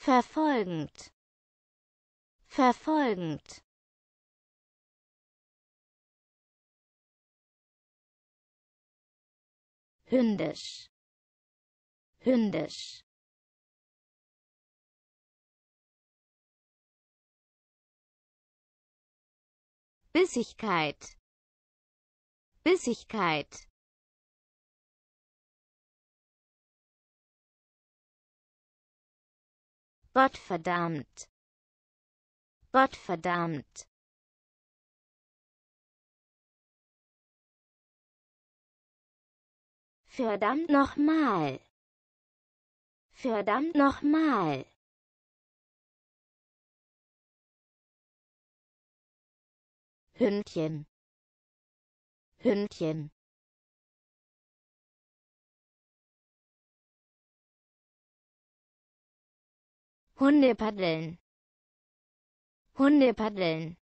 verfolgend, verfolgend, hündisch, hündisch, Bissigkeit, Bissigkeit, Gottverdammt, Gottverdammt, verdammt nochmal, verdammt nochmal, Hündchen, Hündchen, Hundepaddeln, Hundepaddeln,